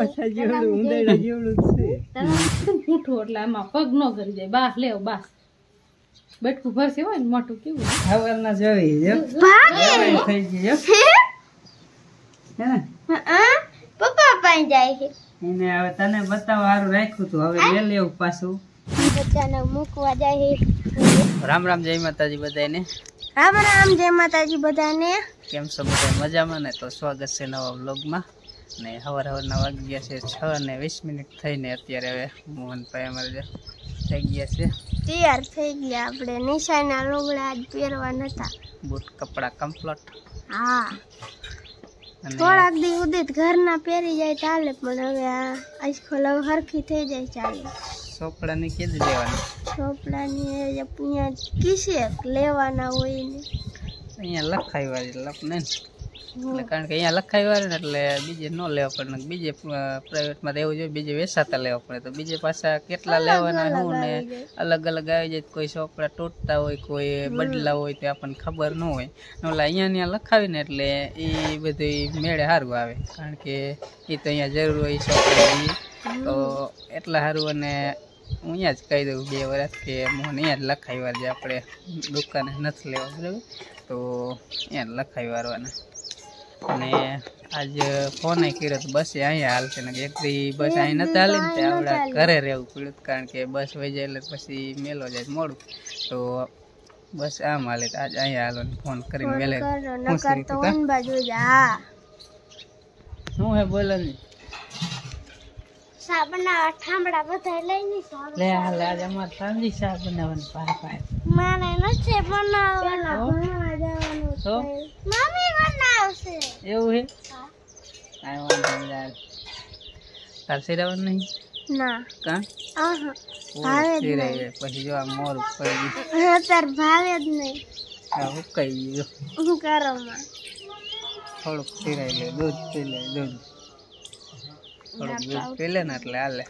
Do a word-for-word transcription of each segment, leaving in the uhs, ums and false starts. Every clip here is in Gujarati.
ચોમાસા જેવડું ઉંદરડા જેવડું છે પૂઠું એટલે આમાં પગ ન કરી જાય બાસ લેવ બાસ બટકું ભરશે હોય ને મોટું કેવું હવારના જોઈ જો થઈ ગઈ હે ને પપ્પા પાઈ જાય છે એને હવે તને બતાવવા સારું રાખ્યું તું હવે લે લેવું પાછું બચ્ચાને મૂકવા જાય છે રામ રામ જય માતાજી બધાને રામ રામ જય માતાજી બધાને કેમ છો બધા મજામાં ને તો સ્વાગત છે નવા વ્લોગમાં ને સવાર સવારના વાગી ગયા છે છ ને વીસ મિનિટ થઈને અત્યારે હવે મોહનભાઈ અમારે થઈ ગયા છે તૈયાર થઈ ગયા આપણે નિશાના લોગડા આજ પહેરવા નતા બૂટ કપડા કમ્પ્લીટ હા થોડાક દી ઉદિત ઘરના પહેરી જાય ચાલે પણ હવે આ આજકાલ હવે હરખી થઈ જાય ચાલે ચોપડાની કીધું લેવાની ચોપડાની અહીંયા કિસે લેવાના હોય ને અહીંયા લખાઈ વાળી લખ ને એટલે કારણ કે અહીંયા લખાઈ વાળી ને એટલે બીજે ન લેવા પડે ને બીજે પ્રાઇવેટમાં રહેવું જોઈએ બીજે વેચાતા લેવા પડે તો બીજે પાછા કેટલા લેવાના હું ને અલગ અલગ આવી જાય કોઈ ચોપડા તૂટતા હોય કોઈ બદલા હોય તો આપણને ખબર ન હોય એટલે અહીંયા ત્યાં લખાવીને એટલે એ બધું મેળે સારું આવે કારણ કે એ તો અહીંયા જરૂર હોય ચોપડા તો એટલા સારું અને હું અહીંયા જ કહી દઉં બે વર્ષ કે હું અહીંયા જ લખાઈ વાર જે આપણે દુકાને નથી લેવા બરાબર તો અહીંયા જ લખાઈ વારવાના અને આજ ફોન કર્યો તો બસ અહીંયા હાલશે ને એક દી બસ અહીં નથી હાલી ને તે આપણા ઘરે રહેવું પડ્યું કારણ કે બસ વહી જાય એટલે પછી મેલો જાય મોડું તો બસ આમ હાલે આજ અહીંયા હાલો ને ફોન કરીને વેલે શું હે બોલો ને સા બનાવવા ઠામડા બધા લઈ ની લે હાલ આજે અમારે સાંજી સા બનાવવાની પાર પાર મારે નથી બનાવવાના ભણવા જવાનું તો મમ્મી બનાવશે એવું હે આ વાંધો નહીં તાર સિરાવન નહીં ના કા આહા ભાવે જ સિરાય પછી જો આ મોર ઉપર હા તાર ભાવે જ નહીં આ ઉકાઈ ગયો હું કરો માં થોડુંક સિરાય લે દૂધ પી લે દૂધ થોડુંક દૂધ પી લે ને એટલે હાલે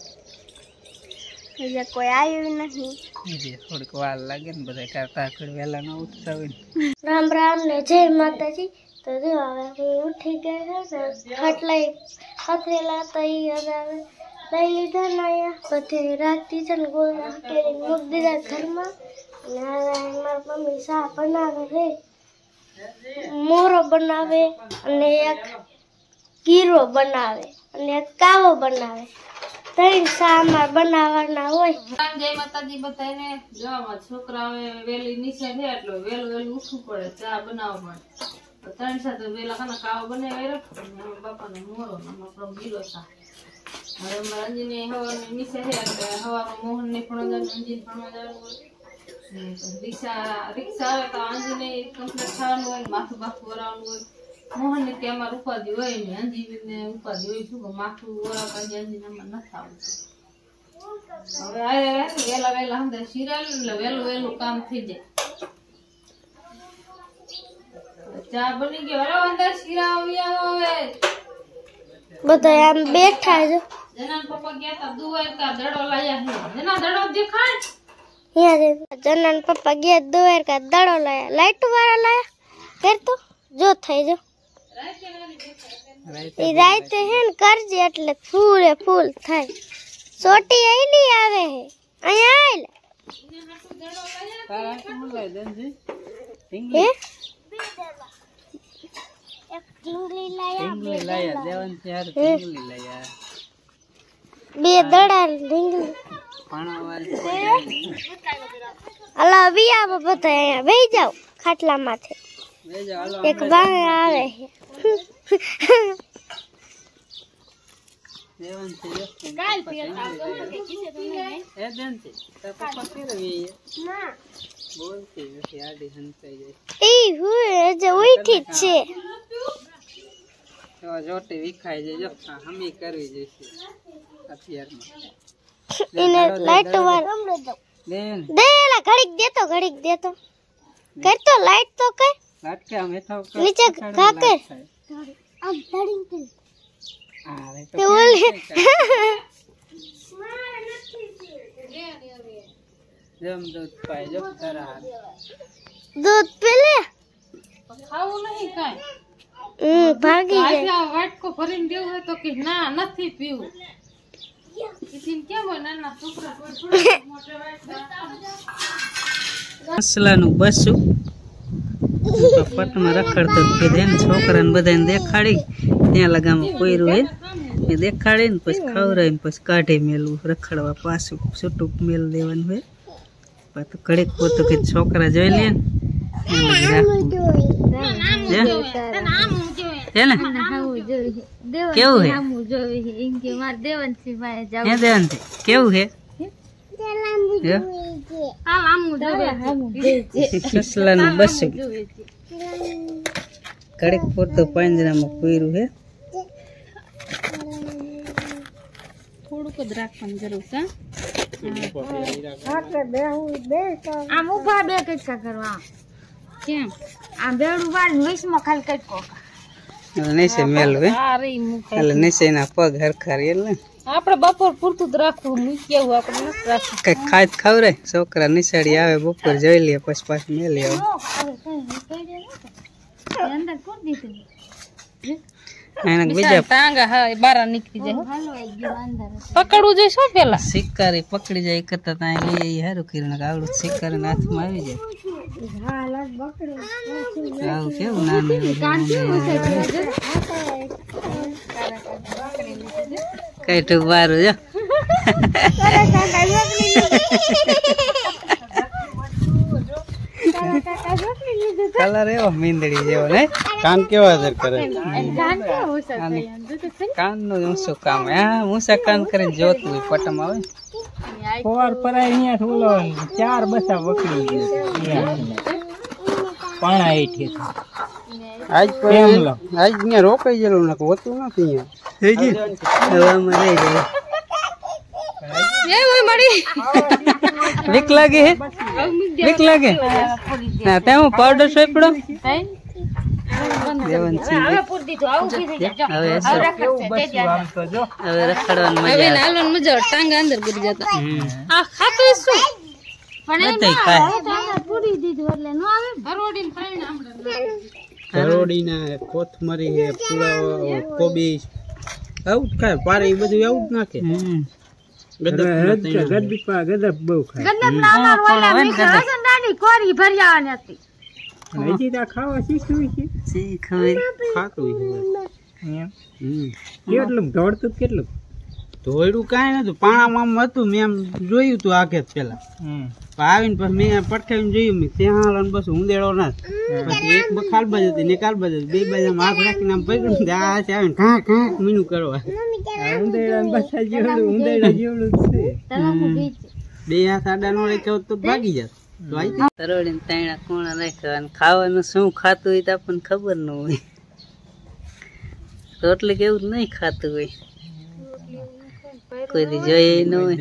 એટલે કોઈ આવ્યું નહીં થોડીક વાર લાગે ને બધા કરતા કર વહેલા ન ઉઠતા હોય ને રામ રામ ને જય માતાજી તો જો હવે હું ઉઠી ગયા છે ખાટલા પથરેલા તો એ હવે લઈ લીધા ને અહીંયા પછી રાખતી છે ને ગોળા કરી મૂકી દીધા ઘરમાં અને હવે મારા મમ્મી શા બનાવે છે મોરો બનાવે અને એક ગીરો બનાવે અને એક કાવો બનાવે ત્રણ સામાર બનાવવાના હોય જય માતાજી બધાને જોવામાં છોકરા હવે વેલી નીચે છે એટલે વેલું વેલું ઉઠવું પડે ચા બનાવવા પડે ત્રણ સાથે વેલા ખાના કાવો બનાવી રાખો બાપાનો મોરો આપણો ગીરો સા હવે અમારા અંજીની હવાની નીચે છે એટલે હવામાં મોહન ને પણ અંજીને ભણવા જવાનું હોય રિક્ષા રિક્ષા આવે તો અંજીને કમ્પ્લીટ થવાનું હોય માથું બાથું વરાવાનું હોય મોહન ને ત્યાં અમારે ઉપાધિ હોય ને અંજી ને ઉપાધિ હોય શું કે માથું વરાવતા અંજી અમારે નથી આવતું હવે આ વેલા વેલા અંદર શિરાયું એટલે વેલું વેલું કામ થઈ જાય ચા બની ગયો હવે અંદર શિરા આવ્યા હવે બધા આમ બેઠા છે જના પપ્પા ગયા તા દુવાર કા દડો લાયા છે જના દડો દેખાય અહીંયા જના પપ્પા ગયા દુવાર કા દડો લાયા લાઈટ વાળા લાયા કર તો જો થઈ જો એ રાતે હે ને કરજે એટલે ફૂલે ફૂલ થાય સોટી આઈલી આવે હે અહીંયા આઈલ હે એક ઢીંગલી લાયા બે લાયા દેવન ચાર ઢીંગલી લાયા બે દડા ઢીંગલી પાણા વાળી અલા વિયા બધા અહીંયા બેહી જાવ ખાટલા માથે એક બાર આવે દેવન છે ગાલ પીતા એ દેન છે તો પપ્પા કેરવી ના બોલતી નથી આડી હંતાઈ જાય ઈ હુએ જે ઉઠી છે તો જોટી વિખાઈ જાય જો હમી કરવી જઈશે અત્યારમાં એને લાઈટ વાર દેન દેલા ઘડીક દેતો ઘડીક દેતો કર તો લાઈટ તો કર લાઈટ કે અમે તો નીચે ઘા કર આમ ધડીંગ કર આ રે તો ઓલે જમ દૂધ પાઈ જો તારા દૂધ પી લે ખાવું નહીં કાઈ હમ ભાગી જાય આટલા વાટકો ભરીને દેવું હોય તો કે ના નથી પીવું. ઈથી કેમ હોય નાના છોકરા કોઈ થોડા મોટા વાટકા સસલાનું બસું પટમાં રખડતો કીધે ને છોકરાને બધાને દેખાડી ત્યાં લગામાં કોયરું હે એ દેખાડી ને પછી ખવડાવી ને પછી કાઢી મેલવું રખડવા પાછું છૂટું મેલ દેવાનું હોય પાછું ઘડીક પોતું કે છોકરા જોઈ લે ને એમ જ રાખવું હે ને કેવું હે હે દેવનથી કેવું હે સસલાનું બસું કડક પોતું પાંજરામાં પૂર્યું હે થોડુંક જ રાખવાની જરૂર છે. આમ ઉભા બે કટકા કરવા કેમ આમ બેડું વાળીને વૈશમાં ખાલી કટકો નીચે મેલું હે આ રહી મૂકે એટલે નીચે એના પગ હરખા રે એટલે આપણે બપોર પૂરતું જ રાખવું મૂકી આવું આપણે નથી રાખવું. કઈક ખાય ખવરે છોકરા નિશાળી આવે બપોર જોઈ લે પછી પાછું મેલી આવે અંદર કોણ દીધું એને બીજા બીજા ટાંગા હા એ બારા નીકળી જાય. પકડવું જોઈએ શું પેલા શિકારી પકડી જાય કરતા ત્યાં એ સારું કર્યું ને આવડું શિકારી હાથમાં આવી જાય આવું કેવું નાનું કઈ ટૂંક વારું જો કલર એવો મીંદડી જેવો ને કાન કેવા અસર કરે કાન નું ઊંચું કામ હા ઊંચા કાન કરીને જોતું હોય પટમ આવે ફોર પરાય અહીંયા થોડો ચાર બસા વકડી ગયા પાણા એઠી આજ આજ અહીંયા રોકાઈ ગયેલું ને હોતું નથી અહીંયા હવામાં રહી જાય વીક લાગે હે વીક લાગે ના તે હું પાવડર સોપડો દેવન છે હવે હવે રખડવાનું મજા હવે નાલોન મજા આવે, ટાંગા અંદર ગરી જતા આ ખાતું શું પણ નથી કાય પૂરી દીધું એટલે નો આવે હરોડીને ફરીને આમડે કરોડીના કોથમરી હે પુલાવ કોબી આવું કાય પારે એ બધું આવું જ નાખે ગદપા ગદપ બહુ ખાય ગંદમ ના અમાર ઓલા મિક્સ હસન દાડી કોરી ભરિયાવાની હતી હજી તા ખાવા શીખવી છે શીખવી ખાતું છે હમ કેટલું દોડતું કેટલું દોડ્યું કાંઈ નતું પાણામાં આમ હતું મેં આમ જોયું તું આગે પેલા આવીને પછી મેં પટકાવીને જોયું મેં ત્યાં બસ ઊંદેડો ના પછી એક બખાલ બાજુ હતી ને કાલ બાજુ બે બાજુ હાથ રાખીને આમ પકડ્યું આ આવીને ઘા ઘા મીનું કરવા ઊંદેડા બસ જેવડું ઊંદેડા જેવડું છે બે હાથ આડા નો રાખ્યો તો ભાગી જાત તરોડીને તાણા કોણા રાખ્યા અને ખાવાનું શું ખાતું હોય તો આપણને ખબર ન હોય રોટલી કેવું નહીં ખાતું હોય કોઈ દી જોઈએ ન હોય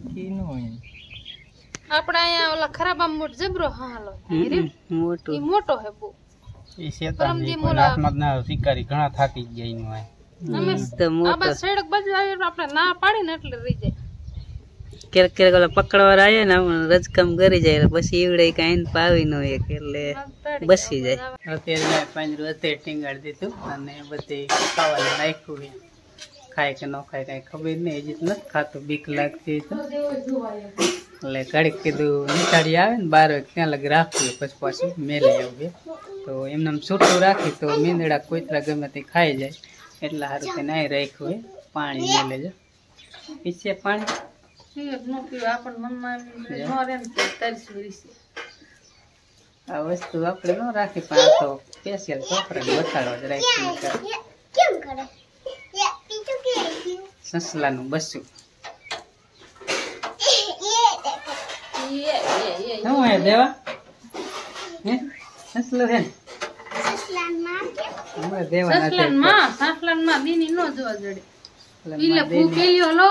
આપડા અહીંયા ઓલા ખરાબ આમ મોટ જબરો હાલો મોટું ઈ મોટો હે બહુ એ શેતાની કોઈ હાથમાં ના શિકારી ઘણા થાકી ગયા એનું હોય અમે આ બસ સડક બાજુ આવી આપણે ના પાડી ને એટલે રહી જાય ક્યારેક ક્યારેક ઓલા પકડવા આવ્યા ને રજકમ કરી જાય પછી ઈવડે કઈ પાવી ન હોય એટલે બસી જાય અત્યારે પાંજરું અત્યારે ટીંગાડી દીધું અને બધી ખાવાનું નાખ્યું છે ખાય કે ન ખાય કઈ ખબર નહીં હજી નથી ખાતું બીક લાગતી તો એટલે ઘડીક કીધું નિશાળી આવે ને બાર વાગે ત્યાં લગી રાખવું પછી પાછું મેલી આવું તો એમને છૂટું રાખી તો મીંદડા કોઈતરા ગમે તે ખાઈ જાય એટલે સારું કે નાઈ રાખ્યું હોય પાણી મેલે છે પીછે પાણી આ વસ્તુ આપણે ન રાખી પણ આ તો સ્પેશિયલ છોકરાને બતાડવા જ રાખી સસલાનું બસું શું હે દેવા હે સસલું હે દેવા સસલાન માં સસલાન માં દીની નો જોવા જડે ઈલે ફૂકેલ્યો લો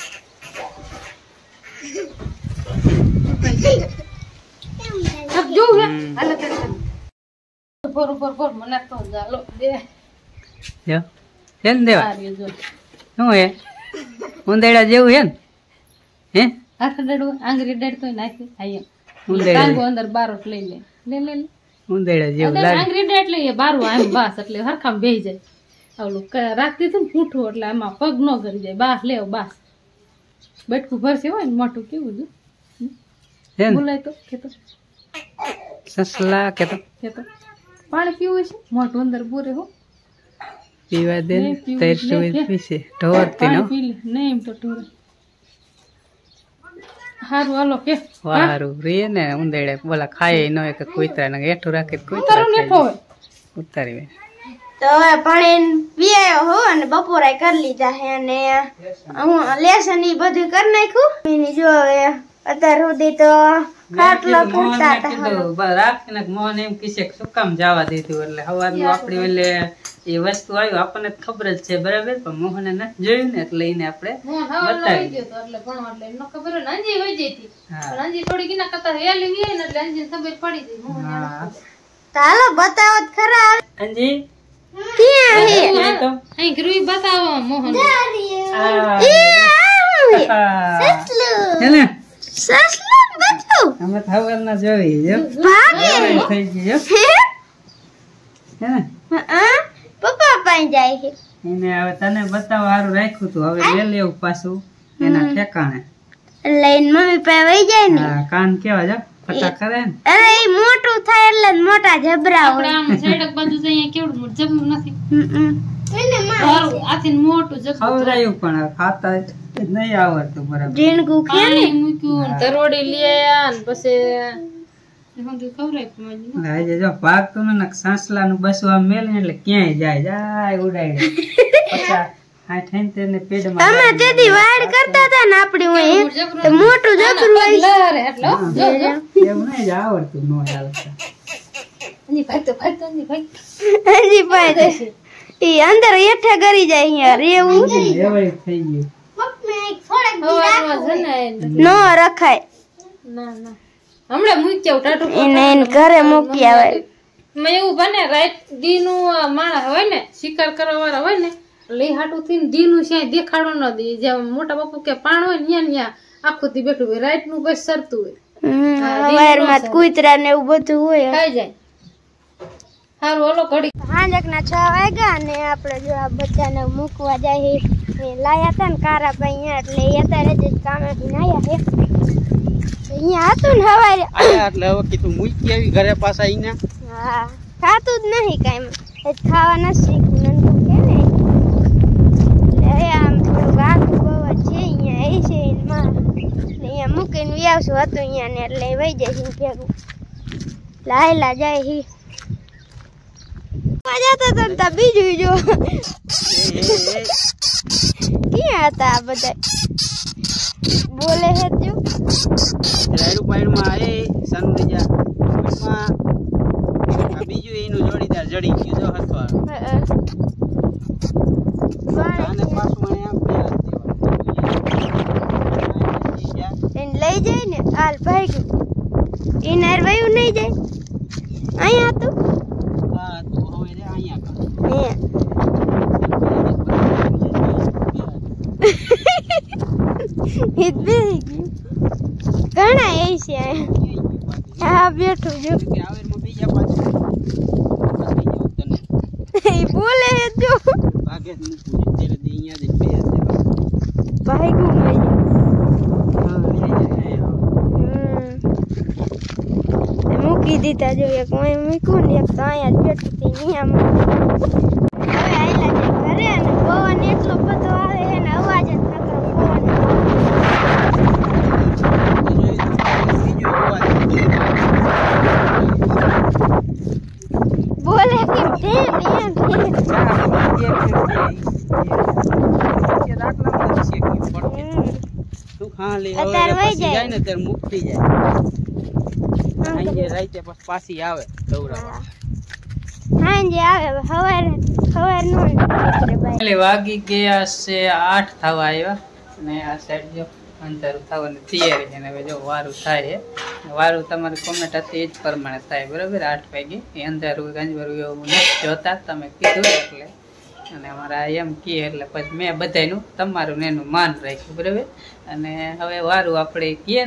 અબ જો હે હાલે તે પર પર પર મને તો જાલો દે જો કેમ દેવા આર્યો જો શું હે ઉંદેડા જેવું હે ને હે હાથ ડડું આંગળી ડડ તોય નાખી આયા ઉંદેડા ટાંગો અંદર બારોટ લઈ લે લે લે લે ઉંદેડા જેવું લાગે આંગળી દે એટલે એ બારું આમ બાસ એટલે હરખામ બેહી જાય ઓલું રાખતી હતું ને પૂઠું એટલે આમાં પગ ન કરી જાય બાસ લેવ બાસ બટકું ભરશે હોય ને મોટું કેવું છે હે ને? બોલાય તો કેતો સસલા કે તો કેતો પાણી પીવું છે મોટું અંદર બોરે હો પીવા દે ને નહીં પીવું, તૈર લે, સુઈ લે. પીશે ઢોરતી નો પાણી પી લે નહીં એમ તો ઢોરે હારું હાલો કે વારું રે ને ઉંદેડે બોલા ખાય ન હોય કે કુતરા ને હેઠું રાખી તો કુતરા તારું નેઠો હોય ઉતારી વે તો હવે પાણી પી આવ્યો હો અને બપોરે કરી લીધા હે અને હું લેસન ઈ બધું કરી નાખ્યું એની જો હવે અત્યાર સુધી તો ખાટલો ફૂટતા હતા રાખીને મોહન એમ કીશે કે શું કામ જવા દીધું એટલે સવારનું આપડી એટલે એ વસ્તુ આવ્યું આપણને તો ખબર જ છે બરાબર પણ મોહને નથી જોયું ને એટલે એને આપણે હું હવારનો વહી ગયો તો એટલે ભણવા એટલે એમને ખબર હોય ને અંજી વહી જઈ હતી પણ અંજી થોડી ગીના કરતા વેલી વી ને એટલે અંજીને ખબર પડી ગઈ હું હા તો હાલો બતાવો તો ખરા અંજી ક્યાં હે એ તો અહીં ગૃહી બતાવો મોહન આ સસલું હે ને સસલું બચ્ચું અમે સવારના જોઈ જો ભાગે થઈ ગયો હે હે ને હા પપ્પા પાસે જાય છે એને હવે તને બતાવવા સારું રાખ્યું તું હવે લઈ લેવું પાછું એના ઠેકાણે લઈને મમ્મી પાસે વહી જાય ને હા કાન કેવા જો ફટા કરે ને અરે ઈ મોટું થાય એટલે જ મોટા જબરા આપણે હોય આમ સાઈડક બાજુ છે અહીંયા કેવડું મોટું જમવું નથી હમ એને સારું આથી મોટું જમવું ખવડાયું પણ હવે ખાતા જ નહીં આવડતું બરાબર ઝીણકું ખે ને પાણી મૂક્યું ને તરોડી લઈ આયા ને પછી એ બધું ખવડાવ્યું માજી આજે જો ભાગતું ને સાસલા નું બસું આમ મેલે એટલે ક્યાંય જાય જાય ઉડાડે પછી આ ઠેન તેને પેડમાં તમે તેથી વાડ કરતા હતા ને આપડી હું તો મોટું જબરું હોય લહરે એટલે હો. જો જો એવું નહીં જ આવડતું નો આવડતું અંજી ભાઈ તો ભાઈ તો અંજી ભાઈ હજી પાસે ઈ અંદર હેઠે કરી જાય અહીંયા રેવું એવાય થઈ ગયું હવારમાં છે ને નો રખાય ના ના હમણાં મૂક્યા ટાટુ એને એને ઘરે મૂકી આવે મેં એવું બને રાત દી નું માણસ હોય ને શિકાર કરવા વાળા હોય ને લઈ હાટું થી દી નું છે દેખાડો ન દે જેમ મોટા બાપુ કે પાણ હોય ને ત્યાં આખું થી બેઠું હોય રાત નું બસ સરતું હોય વાયરમાં કૂતરા ને એવું બધું હોય ખાઈ જાય સારું હલો ઘડી હાંજક ના છ વાગ્યા ને આપણે જો આ બચ્ચાને મૂકવા જાય એ લાયા હતા ને કારા ભાઈ એટલે એ અત્યારે જ કામેથી નાયા છે અહીંયા હતું ને હવારે આયા એટલે હવે કીધું મૂકી આવી ઘરે પાછા આઈને હા ખાતું જ નહીં કાંઈ એ ખાવા નથી શીખવું નંદુ કે ને એટલે આમ થોડુંક આખું બહુ છે અહીંયા એ છે એમાં અહીંયા મૂકીને વ્યાવશું હતું અહીંયા ને એટલે વહી જાય છે ભેગું લાયેલા જાય છે જતા હતા ને તા બીજું જો ક્યાં હતા આ બધા બોલે હે જો રાયડું પાયડમાં એ સનરીજા માં આ બીજું એનું જોડીદાર જડી ગયું જો હસવા આને પાછું મને આમ એને લઈ જાય ને હાલ ભાઈ ગયું એ નાર વયું નહીં જાય અહીંયા હતું હા તો હવે રે અહીંયા હે હિત બેહી ગયું ઘણા એ છે હા બેઠું જો કે આવેરમાં બીજા પાછું એ બોલે હે જો ભાગે મૂકું તેરે દી અહીંયા જ બે ભાઈ ગયું મઈ હા લઈ જાય મૂકી દીધા જો એક હું મૂક્યું ને એક તો અહીંયા જ બેઠું હતી અહીંયા હવે આયલા છે ઘરે અને પવન એટલો બધો આવે છે ને અવાજ જ નકરો પવન બોલે કે ધેમ ધેમ ધેમ અત્યારે વહી જાય ને ત્યારે મુક્તિ જાય આઈએ રાતે પછી પાછી આવે દৌરાવા હાંજે આવે હવાર હવાર નો એટલે વાગી ગયા છે આઠ થવા આવ્યા અને આ સાઈડ જો અંધારું થવાની તૈયારી છે ને હવે જો વારું થાય છે વારું તમારી કોમેન્ટ હતી એ જ પ્રમાણે થાય બરાબર આઠ વાગે એ અંધારું ગંજવારું એવું નથી જોતા તમે કીધું એટલે અને અમારા એમ કહે એટલે પછી મેં બધાનું તમારું ને એનું માન રાખ્યું બરાબર અને હવે વારું આપણે કહીએ ને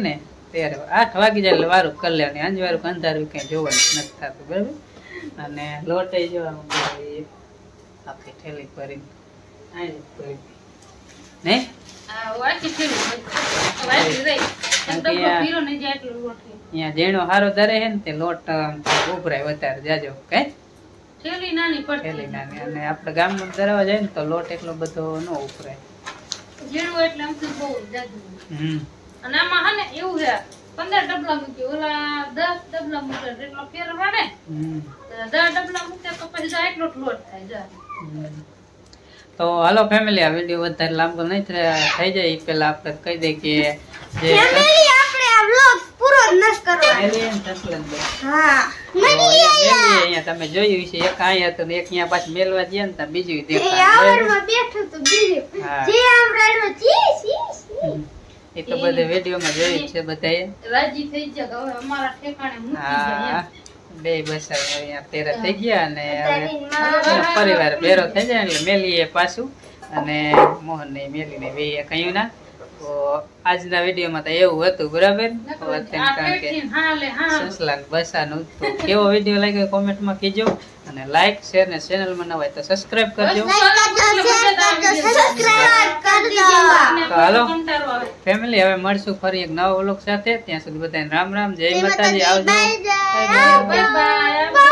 ત્યારે આઠ વાગી જાય એટલે વારું કરી લેવાની. અંજવારું અંધારું કઈ જોવાનું નથી થતું બરાબર. અને લોટે જોવાનું આખી થેલી ભરીને આની ભરી નહીં આ વાટી ફેરી વાટી રહી ડબ્બો પીરો નહીં જાય એટલો લોટ છે. અહીંયા જેણો હારો ધરે છે ને તે લોટ આમ ઉભરાય વધારે જાજો કઈ થેલી નાની પડતી થેલી નાની. અને આપણે ગામમાં ધરાવા જાય ને તો લોટ એટલો બધો ન ઉભરાય. જીણું એટલે આમ તો બહુ જાજુ. હમ અને આમાં હે ને એવું છે પંદર ડબલા મૂકી ઓલા દસ ડબલા મૂકે એટલો ફેર વાળે હમ દસ ડબલા મૂકે તો પછી જો એટલો જ લોટ થાય જા. હમ. તો હાલો ફેમિલી, આ વિડીયો વધારે લાંબો નહીં થાય- થઈ જાય એ પેલા આપણે કહી દઈએ કે જે ફેમિલી આપણે આ વ્લોગ પૂરો ન કરવાનો. મેલી અને સસલાભાઈ. હા તો અહીંયા મેલી અહીંયા તમે જોયું છે, એક અહીંયા હતું ને એક અહીંયા પાછું મેલવા ગયા ને ત્યાં બીજું એ દેખાય. આવડમાં બેઠું તો બીજું હા. જે આમ રાડ્યો ચી ચી હમ. એ તો બધે વિડીયોમાં જોયું જ છે બધાએ. રાજી થઈ જાય હવે અમારા ઠેકાણે મૂકી જાય હા એમ. બે બસ હવે અહીંયા તેરા થઈ ગયા અને હવે તારી માં એનો પરિવાર ભેરો થઈ જાય એટલે મેલીએ પાછું અને મોહન ને મેલીને બે કહ્યું ના. તો આજના વિડીયોમાં તો એવું હતું બરાબર. તો આ અત્યારે કારણ કે પેટથી હાલે હા સસલા ને બસાનું તો કેવો વિડીયો લાગ્યો કોમેન્ટમાં કહેજો. અને લાઈક શેર ને ચેનલમાં ન હોય તો સબસ્ક્રાઇબ કરજો. સબસ્ક્રાઇબ કરજો. તો હાલો કંટાળો આવે. ફેમિલી, હવે મળશું ફરી એક નવા વ્લોગ સાથે. ત્યાં સુધી બધાને રામ રામ, જય માતાજી, આવજો. Bye bye bye. Bye by.